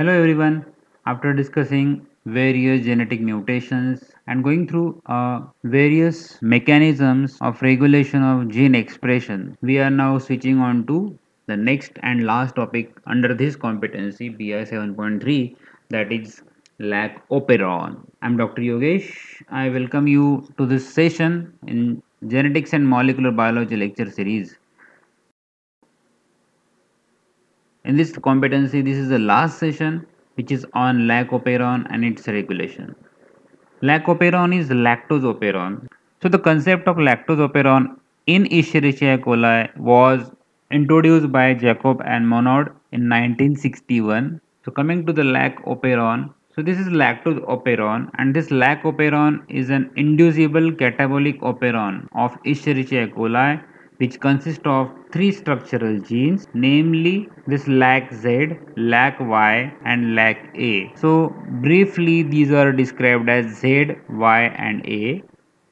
Hello everyone. After discussing various genetic mutations and going through various mechanisms of regulation of gene expression, we are now switching on to the next and last topic under this competency BI 7.3, that is lac operon. I'm Dr. Yogesh. I welcome you to this session in Genetics and Molecular Biology lecture series. In this competency, this is the last session which is on lac-operon and its regulation. Lac-operon is lactose-operon. So the concept of lactose-operon in Escherichia coli was introduced by Jacob and Monod in 1961. So coming to the lac-operon, so this is lactose-operon, and this lac-operon is an inducible catabolic operon of Escherichia coli, which consists of three structural genes, namely this LAC-Z, LAC-Y and LAC-A. So briefly these are described as Z, Y and A.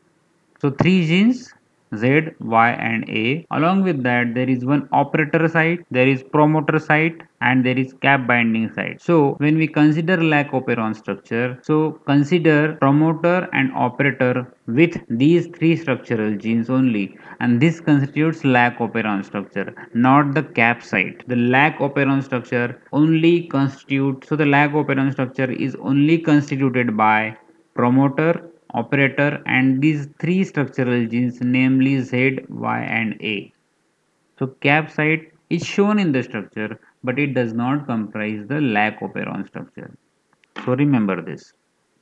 So three genes Z, Y and A. Along with that there is one operator site, there is promoter site and there is cap binding site. So when we consider lac operon structure, so consider promoter and operator with these three structural genes only, and this constitutes lac operon structure, not the cap site. The lac operon structure only constitutes, so the lac operon structure is only constituted by promoter, operator and these three structural genes, namely Z, Y and A. So cap site is shown in the structure but it does not comprise the lac operon structure. So remember this.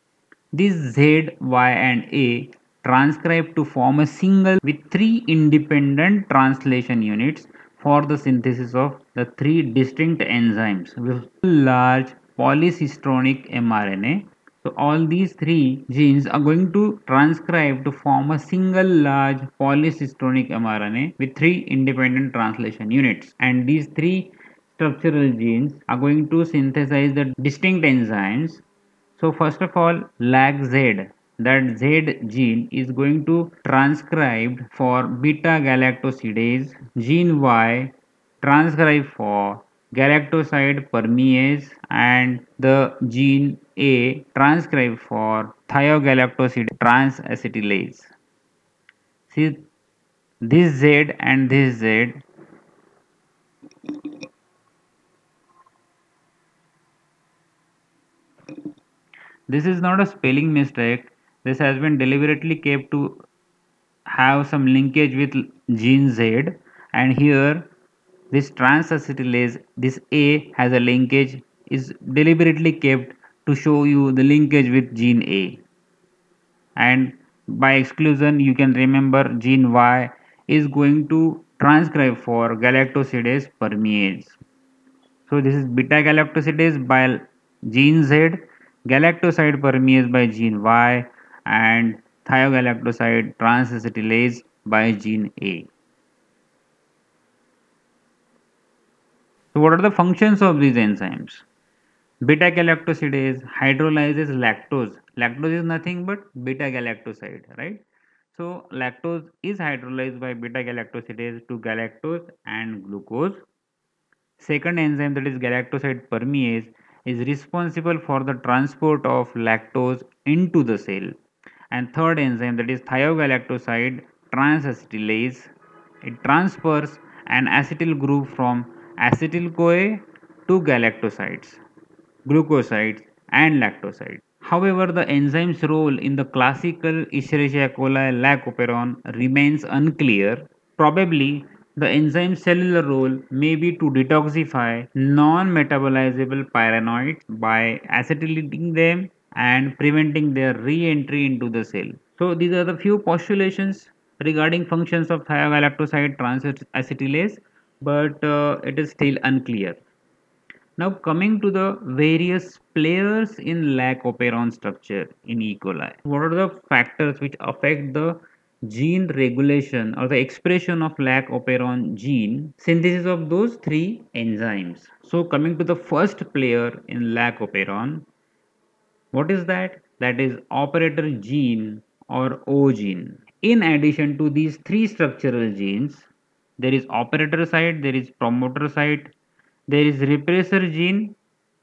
These Z, Y and A transcribe to form a single with three independent translation units for the synthesis of the three distinct enzymes with large polycistronic mRNA. So all these three genes are going to transcribe to form a single large polycistronic mRNA with three independent translation units, and these three structural genes are going to synthesize the distinct enzymes. So first of all, LAC-Z, that Z gene is going to transcribe for beta galactosidase, gene Y transcribe for galactoside permease, and the gene A transcribe for thiogalactosidase transacetylase. See, this Z and this Z, this is not a spelling mistake. This has been deliberately kept to have some linkage with gene Z, and here this transacetylase, this A has a linkage, is deliberately kept to show you the linkage with gene A, and by exclusion you can remember gene Y is going to transcribe for galactosidase permease. So this is beta galactosidase by gene Z, galactoside permease by gene Y, and thiogalactoside transacetylase by gene A. So what are the functions of these enzymes? Beta galactosidase hydrolyzes lactose. Lactose is nothing but beta galactoside, right? So lactose is hydrolyzed by beta galactosidase to galactose and glucose. Second enzyme, that is galactoside permease, is responsible for the transport of lactose into the cell. And third enzyme, that is thiogalactoside transacetylase, it transfers an acetyl group from acetyl CoA to galactosides, glucosides and lactosides. However, the enzyme's role in the classical Escherichia coli lac operon remains unclear. Probably, the enzyme's cellular role may be to detoxify non-metabolizable pyrenoids by acetylating them and preventing their re-entry into the cell. So these are the few postulations regarding functions of thiogalactoside transacetylase, but it is still unclear. Now coming to the various players in lac operon structure in E. coli. What are the factors which affect the gene regulation or the expression of lac operon gene synthesis of those three enzymes? So coming to the first player in lac operon, what is that? That is operator gene or O gene. In addition to these three structural genes, there is operator site, there is promoter site, there is repressor gene,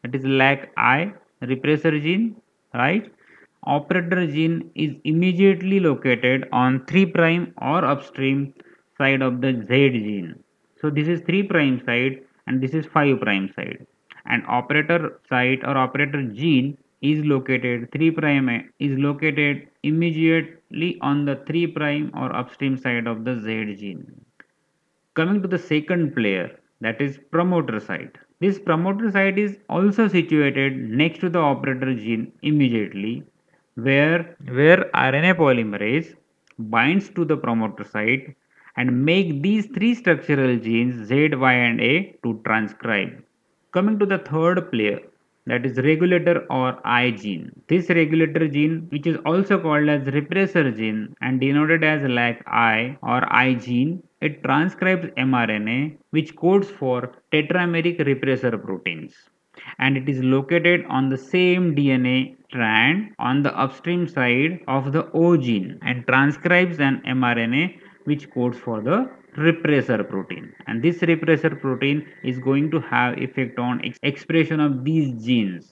that is LAC-I repressor gene, right? Operator gene is immediately located on 3' or upstream side of the Z gene. So this is 3' side and this is 5' side. And operator site or operator gene is located 3' is located immediately on the 3' or upstream side of the Z gene. Coming to the second player, that is promoter site. This promoter site is also situated next to the operator gene immediately, where RNA polymerase binds to the promoter site and make these three structural genes Z, Y and A to transcribe. Coming to the third player, that is regulator or I gene. This regulator gene, which is also called as repressor gene and denoted as LAC-I or I gene, it transcribes mRNA which codes for tetrameric repressor proteins, and it is located on the same DNA strand on the upstream side of the O gene and transcribes an mRNA which codes for the repressor protein, and this repressor protein is going to have effect on expression of these genes.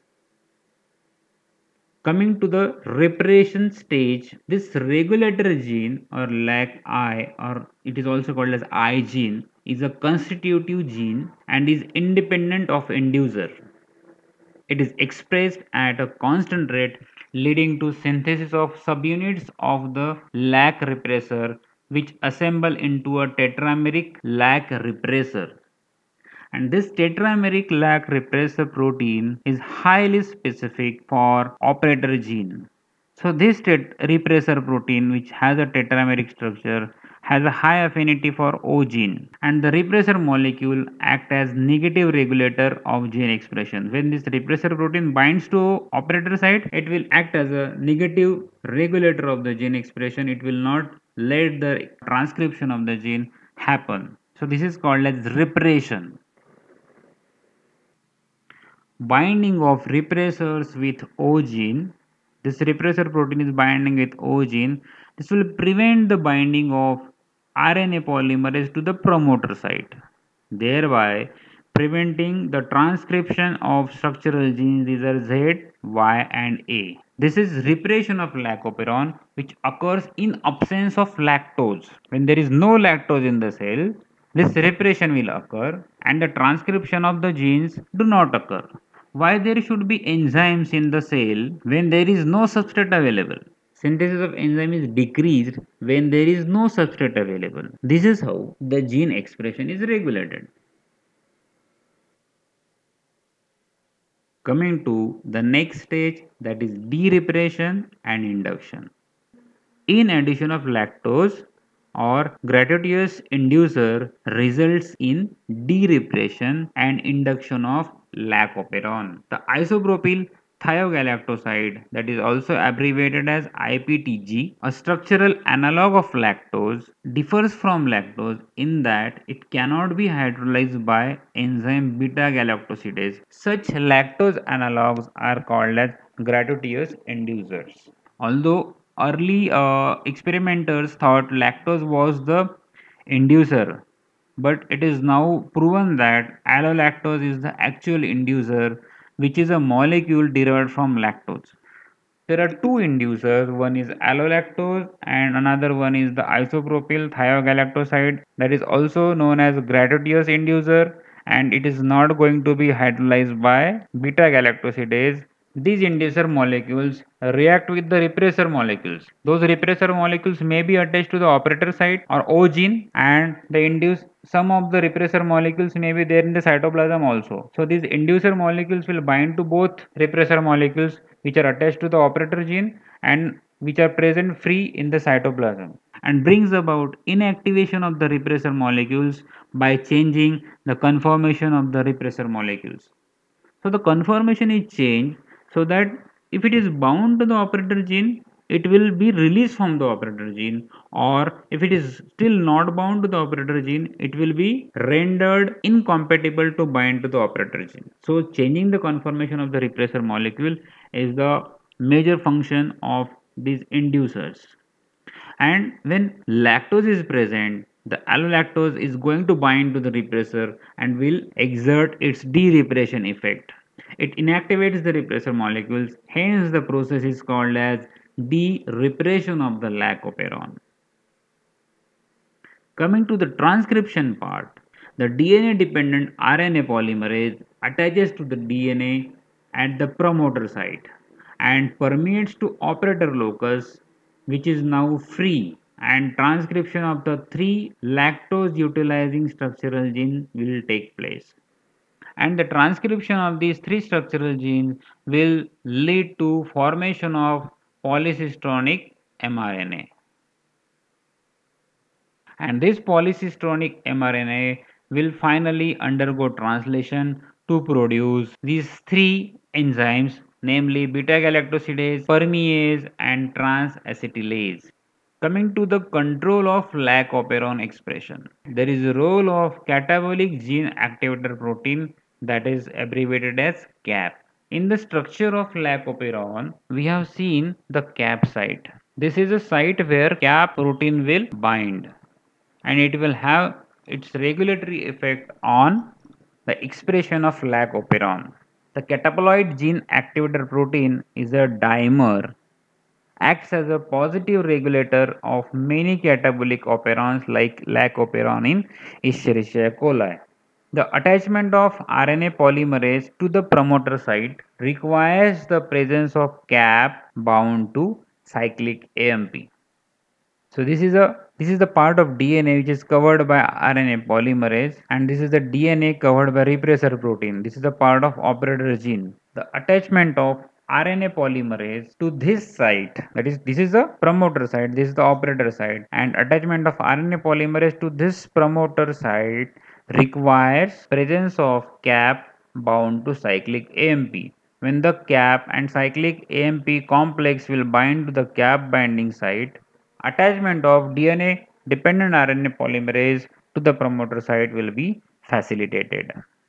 Coming to the repression stage, this regulator gene or LAC-I, or it is also called as I gene, is a constitutive gene and is independent of inducer. It is expressed at a constant rate, leading to synthesis of subunits of the LAC repressor which assemble into a tetrameric LAC repressor. And this tetrameric LAC repressor protein is highly specific for operator gene. So this repressor protein, which has a tetrameric structure, has a high affinity for O gene, and the repressor molecule act as negative regulator of gene expression. When this repressor protein binds to operator site, it will act as a negative regulator of the gene expression. It will not let the transcription of the gene happen. So this is called as repression. Binding of repressors with O gene. This repressor protein is binding with O gene. This will prevent the binding of RNA polymerase to the promoter site, thereby preventing the transcription of structural genes, these are Z, Y and A. This is repression of lactoperon which occurs in absence of lactose. When there is no lactose in the cell, this repression will occur and the transcription of the genes do not occur. Why there should be enzymes in the cell when there is no substrate available? Synthesis of enzyme is decreased when there is no substrate available. This is how the gene expression is regulated. Coming to the next stage, that is derepression and induction. Inaddition of lactose or gratuitous inducer results in derepression and induction of lactoperon. The isopropyl thiogalactoside, that is also abbreviated as IPTG, a structural analog of lactose, differs from lactose in that it cannot be hydrolyzed by enzyme beta galactosidase. Such lactose analogs are called as gratuitous inducers. Although early experimenters thought lactose was the inducer, but it is now proven that allolactose is the actual inducer, which is a molecule derived from lactose. There are two inducers, one is allolactose and another one is the isopropyl thiogalactoside, that is also known as gratuitous inducer, and it is not going to be hydrolyzed by beta galactosidase. These inducer molecules react with the repressor molecules. Those repressor molecules may be attached to the operator site or O gene, and the induce some of the repressor molecules may be there in the cytoplasm also. So these inducer molecules will bind to both repressor molecules which are attached to the operator gene and which are present free in the cytoplasm, and brings about inactivation of the repressor molecules by changing the conformation of the repressor molecules. So the conformation is changed so that if it is bound to the operator gene, it will be released from the operator gene, or if it is still not bound to the operator gene, it will be rendered incompatible to bind to the operator gene. So changing the conformation of the repressor molecule is the major function of these inducers. And when lactose is present, the allolactose is going to bind to the repressor and will exert its derepression effect. It inactivates the repressor molecules, hence the process is called as de-repression of the lac operon. Coming to the transcription part, the DNA dependent RNA polymerase attaches to the DNA at the promoter site and permeates to operator locus, which is now free, and transcription of the three lactose utilizing structural genes will take place. And the transcription of these three structural genes will lead to formation of polycistronic mRNA. And this polycistronic mRNA will finally undergo translation to produce these three enzymes, namely beta-galactosidase, permease, and trans-acetylase. Coming to the control of lac operon expression, there is a role of catabolic gene activator protein, that is abbreviated as CAP. In the structure of lac operon, we have seen the CAP site. This is a site where CAP protein will bind, and it will have its regulatory effect on the expression of lac operon. The cataboloid gene activator protein is a dimer, acts as a positive regulator of many catabolic operons like lac operon in Escherichia coli. The attachment of RNA polymerase to the promoter site requires the presence of cap bound to cyclic AMP. So this is the part of DNA which is covered by RNA polymerase, and this is the DNA covered by repressor protein. This is the part of operator gene. The attachment of RNA polymerase to this site, that is, this is the promoter site, this is the operator site, and attachment of RNA polymerase to this promoter site requires presence of cap bound to cyclic AMP. When the cap and cyclic AMP complex will bind to the cap binding site, attachment of DNA dependent RNA polymerase to the promoter site will be facilitated.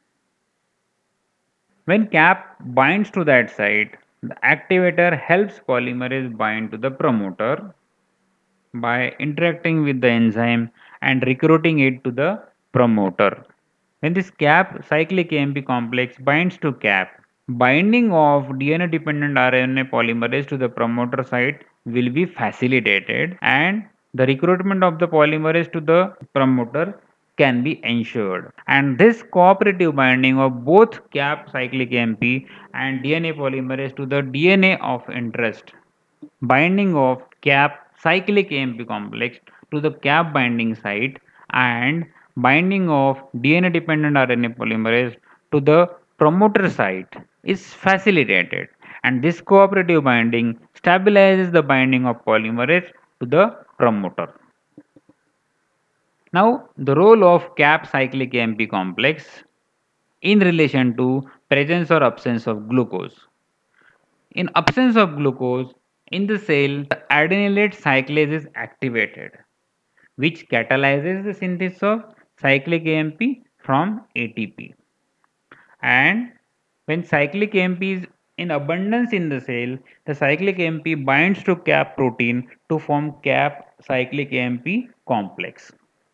When cap binds to that site, the activator helps polymerase bind to the promoter by interacting with the enzyme and recruiting it to the promoter. When this cap cyclic AMP complex binds to cap, binding of DNA dependent RNA polymerase to the promoter site will be facilitated, and the recruitment of the polymerase to the promoter can be ensured. And this cooperative binding of both cap cyclic AMP and DNA polymerase to the DNA of interest, binding of cap cyclic AMP complex to the cap binding site, and binding of DNA dependent RNA polymerase to the promoter site is facilitated, and this cooperative binding stabilizes the binding of polymerase to the promoter. Now, the role of cap cyclic AMP complex in relation to presence or absence of glucose. In absence of glucose in the cell, the adenylate cyclase is activated, which catalyzes the synthesis of cyclic AMP from ATP. And when cyclic AMP is in abundance in the cell, the cyclic AMP binds to cap protein to form cap cyclic AMP complex.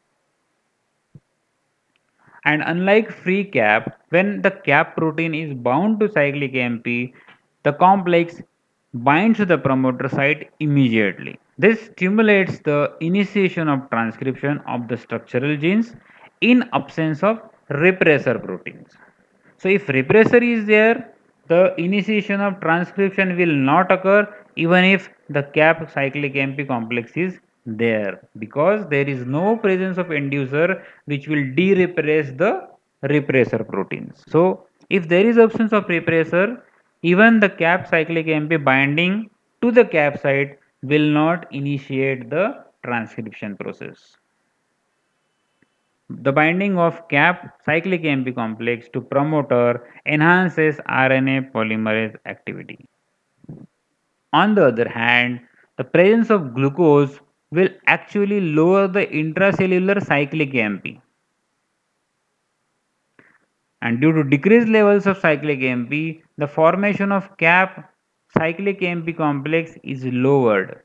And unlike free cap, when the cap protein is bound to cyclic AMP, the complex binds to the promoter site immediately. This stimulates the initiation of transcription of the structural genes in absence of repressor proteins. So if repressor is there, the initiation of transcription will not occur even if the cap cyclic AMP complex is there, because there is no presence of inducer which will de-repress the repressor proteins. So if there is absence of repressor, even the cap cyclic AMP binding to the cap site will not initiate the transcription process. The binding of cap cyclic AMP complex to promoter enhances RNA polymerase activity. On the other hand, the presence of glucose will actually lower the intracellular cyclic AMP. And due to decreased levels of cyclic AMP, the formation of cap cyclic AMP complex is lowered.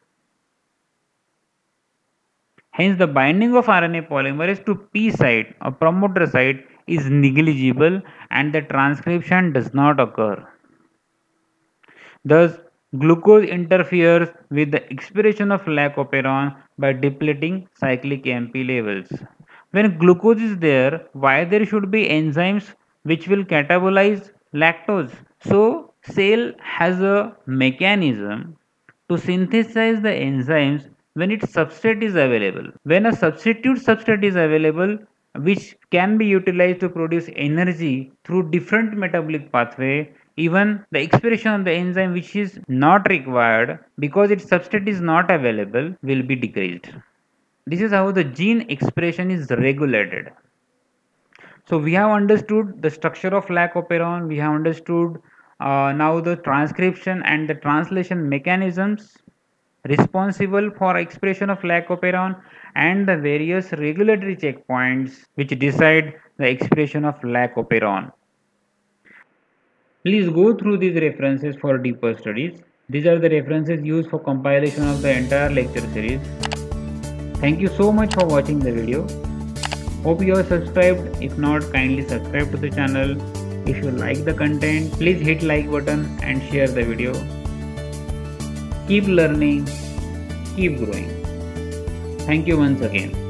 Hence, the binding of RNA polymerase to P site or promoter site is negligible and the transcription does not occur. Thus, glucose interferes with the expiration of lac-operon by depleting cyclic AMP levels. When glucose is there, why there should be enzymes which will catabolize lactose? So, cell has a mechanism to synthesize the enzymes when its substrate is available. When a substitute substrate is available, which can be utilized to produce energy through different metabolic pathway, even the expression of the enzyme which is not required because its substrate is not available will be decreased. This is how the gene expression is regulated. So we have understood the structure of lac-operon, we have understood now the transcription and the translation mechanisms responsible for expression of lac-operon and the various regulatory checkpoints which decide the expression of lac-operon. Please go through these references for deeper studies. These are the references used for compilation of the entire lecture series. Thank you so much for watching the video. Hope you are subscribed. If not, kindly subscribe to the channel. If you like the content, please hit like button and share the video. Keep learning, keep growing. Thank you once again.